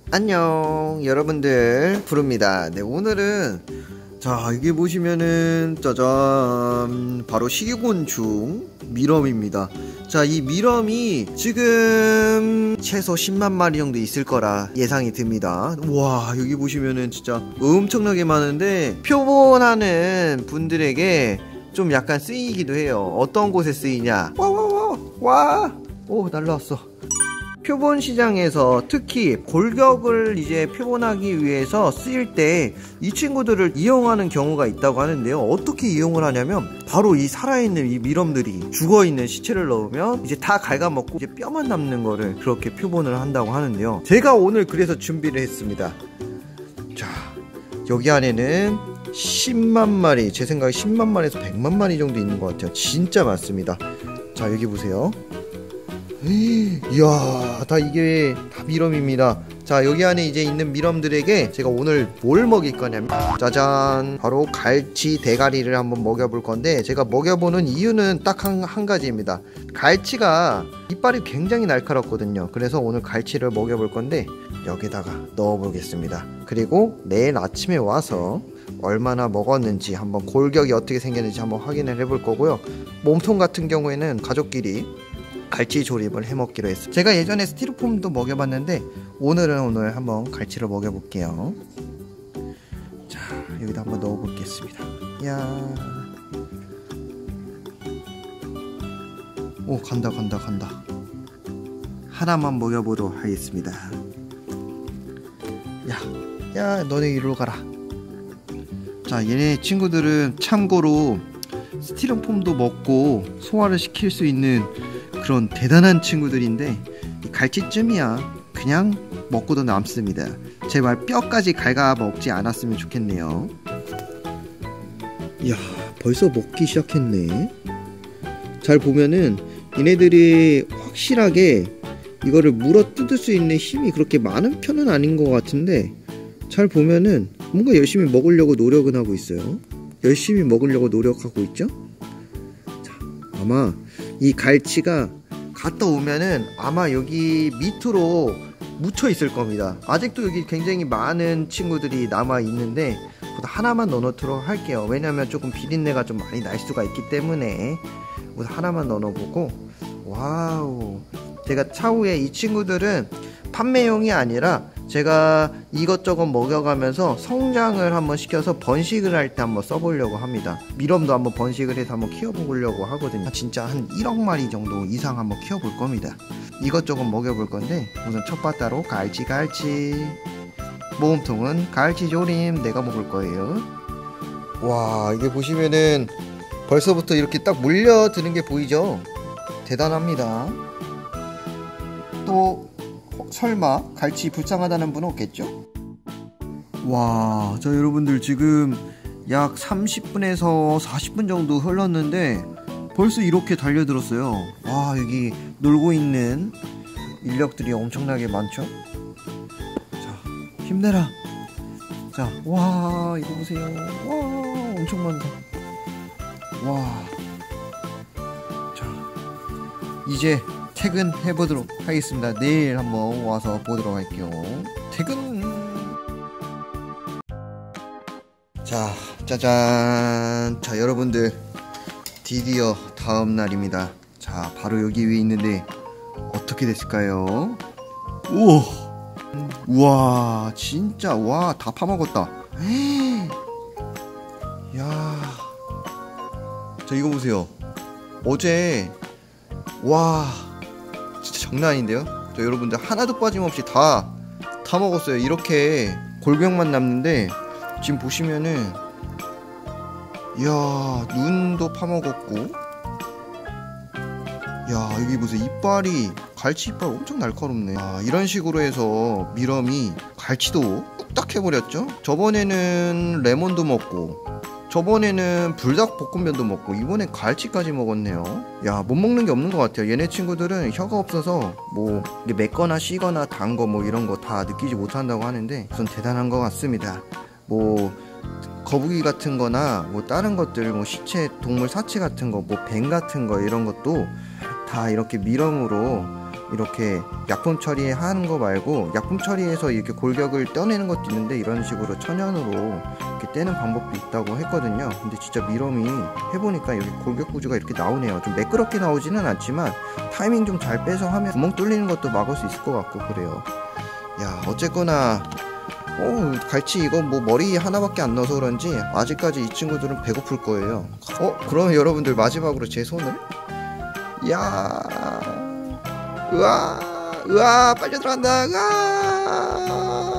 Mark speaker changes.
Speaker 1: 안녕 여러분들, 부릅니다. 네, 오늘은 자 여기 보시면은 짜잔, 바로 식이곤충 미럼입니다. 자, 이 미럼이 지금 최소 10만 마리 정도 있을 거라 예상이 듭니다. 와, 여기 보시면은 진짜 엄청나게 많은데 표본하는 분들에게 좀 약간 쓰이기도 해요. 어떤 곳에 쓰이냐, 오, 날라왔어. 표본 시장에서 특히 골격을 이제 표본하기 위해서 쓰일 때 이 친구들을 이용하는 경우가 있다고 하는데요. 어떻게 이용을 하냐면 바로 이 살아있는 이 미럼들이 죽어있는 시체를 넣으면 이제 다 갉아먹고 이제 뼈만 남는 거를 그렇게 표본을 한다고 하는데요. 제가 오늘 그래서 준비를 했습니다. 자, 여기 안에는 10만 마리, 제 생각에 10만 마리에서 100만 마리 정도 있는 것 같아요. 진짜 많습니다. 자, 여기 보세요. 이야, 이게 다 미럼입니다. 자, 여기 안에 이제 있는 미럼들에게 제가 오늘 뭘 먹일 거냐면 짜잔, 바로 갈치 대가리를 한번 먹여볼 건데, 제가 먹여보는 이유는 딱 한 가지입니다. 갈치가 이빨이 굉장히 날카롭거든요. 그래서 오늘 갈치를 먹여볼 건데 여기다가 넣어보겠습니다. 그리고 내일 아침에 와서 얼마나 먹었는지, 한번 골격이 어떻게 생겼는지 한번 확인을 해볼 거고요. 몸통 같은 경우에는 가족끼리 갈치 조림을 해먹기로 했어요. 제가 예전에 스티로폼도 먹여봤는데 오늘 한번 갈치를 먹여볼게요. 자, 여기다 한번 넣어보겠습니다. 야, 오, 간다. 하나만 먹여보도록 하겠습니다. 야, 너네 이리로 가라. 자, 얘네 친구들은 참고로 스티로폼도 먹고 소화를 시킬 수 있는 그런 대단한 친구들인데, 이 갈치쯤이야 그냥 먹고도 남습니다. 제발 뼈까지 갉아 먹지 않았으면 좋겠네요. 이야, 벌써 먹기 시작했네. 잘 보면은 얘네들이 확실하게 이거를 물어 뜯을 수 있는 힘이 그렇게 많은 편은 아닌 것 같은데, 잘 보면은 뭔가 열심히 먹으려고 노력은 하고 있어요. 열심히 먹으려고 노력하고 있죠. 자, 아마 이 갈치가 갔다 오면은 아마 여기 밑으로 묻혀 있을 겁니다. 아직도 여기 굉장히 많은 친구들이 남아 있는데 하나만 넣어놓도록 할게요. 왜냐면 조금 비린내가 좀 많이 날 수가 있기 때문에 하나만 넣어보고, 와우, 제가 차후에 이 친구들은 판매용이 아니라 제가 이것저것 먹여가면서 성장을 한번 시켜서 번식을 할 때 한번 써보려고 합니다. 미럼도 한번 번식을 해서 한번 키워보려고 하거든요. 진짜 한 1억 마리 정도 이상 한번 키워볼 겁니다. 이것저것 먹여볼 건데, 우선 첫 바다로 갈치, 모음통은 갈치조림 내가 먹을 거예요. 와, 이게 보시면은 벌써부터 이렇게 딱 몰려드는 게 보이죠? 대단합니다. 또 설마 갈치 불쌍하다는 분은 없겠죠? 와, 자 여러분들, 지금 약 30분에서 40분 정도 흘렀는데 벌써 이렇게 달려들었어요. 와, 여기 놀고 있는 인력들이 엄청나게 많죠? 자, 힘내라. 자, 와, 이거 보세요. 와, 엄청 많다. 와, 자, 이제 퇴근해보도록 하겠습니다. 내일 한번 와서 보도록 할게요. 퇴근. 자, 짜잔. 자, 여러분들, 드디어 다음 날입니다. 자, 바로 여기 위에 있는데 어떻게 됐을까요? 우와, 진짜, 와, 다 파먹었다. 야, 자, 이거 보세요. 어제, 와, 진짜 장난 아닌데요? 저 여러분들, 하나도 빠짐없이 다 먹었어요. 이렇게 골격만 남는데 지금 보시면은, 이야, 눈도 파먹었고, 야, 여기 보세요. 이빨이, 갈치 이빨 엄청 날카롭네. 아, 이런 식으로 해서 미럼이 갈치도 뚝딱 해버렸죠. 저번에는 레몬도 먹고, 저번에는 불닭볶음면도 먹고, 이번에 갈치까지 먹었네요. 야, 못 먹는 게 없는 것 같아요. 얘네 친구들은 혀가 없어서 뭐 이게 맵거나 시거나 단 거 뭐 이런 거 다 느끼지 못한다고 하는데, 우선 대단한 것 같습니다. 뭐 거북이 같은 거나 뭐 다른 것들, 뭐 시체, 동물 사체 같은 거, 뭐 뱀 같은 거, 이런 것도 다 이렇게 미럼으로 이렇게 약품 처리하는 거 말고 약품 처리해서 이렇게 골격을 떼내는 것도 있는데 이런 식으로 천연으로 이렇게 떼는 방법도 있다고 했거든요. 근데 진짜 미러미 해보니까 여기 골격 구조가 이렇게 나오네요. 좀 매끄럽게 나오지는 않지만 타이밍 좀 잘 빼서 하면 구멍 뚫리는 것도 막을 수 있을 것 같고 그래요. 야, 어쨌거나 갈치 이거 뭐 머리 하나밖에 안 넣어서 그런지 아직까지 이 친구들은 배고플 거예요. 그러면 여러분들 마지막으로 제 손을 으아 빨려 들어간다. 으아